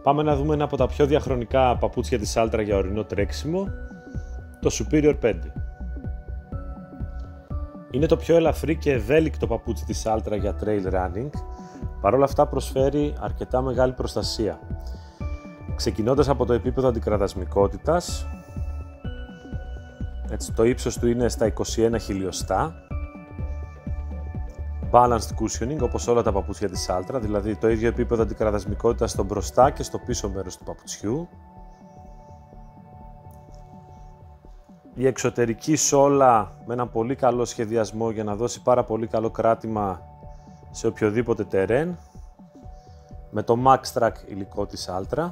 Πάμε να δούμε ένα από τα πιο διαχρονικά παπούτσια της Altra για ορεινό τρέξιμο, το Superior 5. Είναι το πιο ελαφρύ και ευέλικτο παπούτσι της Altra για trail running, παρόλα αυτά προσφέρει αρκετά μεγάλη προστασία. Ξεκινώντας από το επίπεδο αντικραδασμικότητας, έτσι, το ύψος του είναι στα 21 χιλιοστά, balanced cushioning όπως όλα τα παπούτσια της Altra, δηλαδή το ίδιο επίπεδο αντικραδασμικότητας στο μπροστά και στο πίσω μέρος του παπουτσιού. Η εξωτερική σόλα με έναν πολύ καλό σχεδιασμό για να δώσει πάρα πολύ καλό κράτημα σε οποιοδήποτε terrain, με το MaxTrack υλικό της Altra.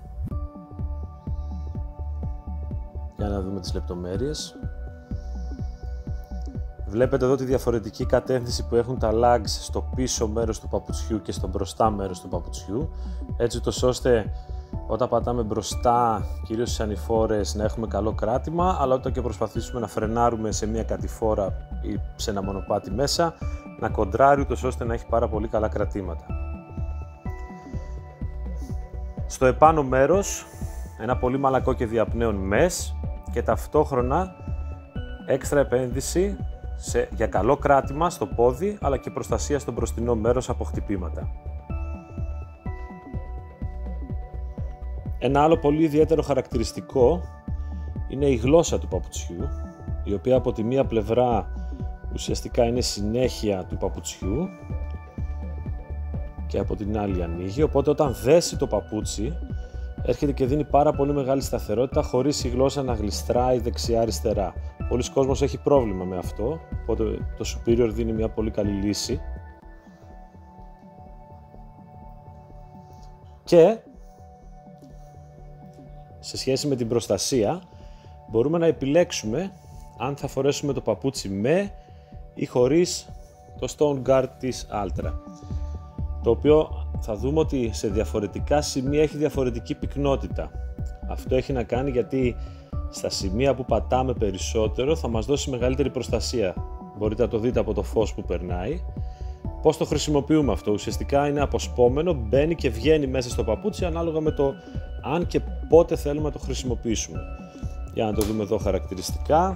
Για να δούμε τις λεπτομέρειες. Βλέπετε εδώ τη διαφορετική κατεύθυνση που έχουν τα lugs στο πίσω μέρος του παπουτσιού και στο μπροστά μέρος του παπουτσιού, έτσι ώστε όταν πατάμε μπροστά, κυρίως στις ανηφόρες, να έχουμε καλό κράτημα, αλλά όταν και προσπαθήσουμε να φρενάρουμε σε μια κατηφόρα ή σε ένα μονοπάτι μέσα, να κοντράρει ώστε να έχει πάρα πολύ καλά κρατήματα. Στο επάνω μέρος, ένα πολύ μαλακό και διαπνέον mesh και ταυτόχρονα έξτρα επένδυση για καλό κράτημα στο πόδι, αλλά και προστασία στο μπροστινό μέρος από χτυπήματα. Ένα άλλο πολύ ιδιαίτερο χαρακτηριστικό είναι η γλώσσα του παπουτσιού, η οποία από τη μία πλευρά ουσιαστικά είναι συνέχεια του παπουτσιού και από την άλλη ανοίγει, οπότε όταν δέσει το παπούτσι έρχεται και δίνει πάρα πολύ μεγάλη σταθερότητα χωρίς η γλώσσα να γλιστράει δεξιά-αριστερά. Πολλοί κόσμος έχει πρόβλημα με αυτό, οπότε το Superior δίνει μια πολύ καλή λύση. Και σε σχέση με την προστασία μπορούμε να επιλέξουμε αν θα φορέσουμε το παπούτσι με ή χωρίς το Stone Guard της Altra, το οποίο θα δούμε ότι σε διαφορετικά σημεία έχει διαφορετική πυκνότητα. Αυτό έχει να κάνει γιατί στα σημεία που πατάμε περισσότερο θα μας δώσει μεγαλύτερη προστασία. Μπορείτε να το δείτε από το φως που περνάει. Πώς το χρησιμοποιούμε αυτό? Ουσιαστικά είναι αποσπόμενο, μπαίνει και βγαίνει μέσα στο παπούτσι ανάλογα με το αν και πότε θέλουμε να το χρησιμοποιήσουμε. Για να το δούμε εδώ χαρακτηριστικά.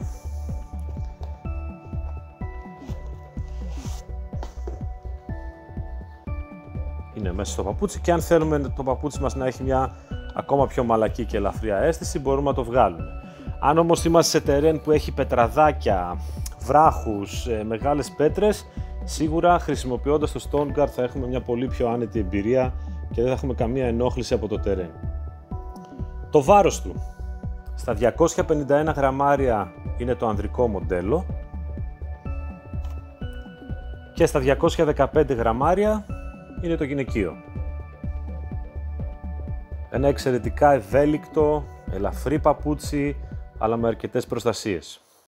Είναι μέσα στο παπούτσι και αν θέλουμε το παπούτσι μας να έχει μια ακόμα πιο μαλακή και ελαφριά αίσθηση, μπορούμε να το βγάλουμε. Αν όμως είμαστε σε τερέν που έχει πετραδάκια, βράχους, μεγάλες πέτρες, σίγουρα χρησιμοποιώντας το Stone Guard θα έχουμε μια πολύ πιο άνετη εμπειρία και δεν θα έχουμε καμία ενόχληση από το τερέν. Το βάρος του. Στα 251 γραμμάρια είναι το ανδρικό μοντέλο και στα 215 γραμμάρια είναι το γυναικείο. Ένα εξαιρετικά ευέλικτο, ελαφρύ παπούτσι, αλλά με αρκετές προστασίες.